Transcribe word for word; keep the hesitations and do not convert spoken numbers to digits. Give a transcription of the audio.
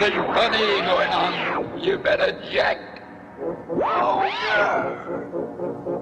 something funny going on. You better check. Oh, yeah.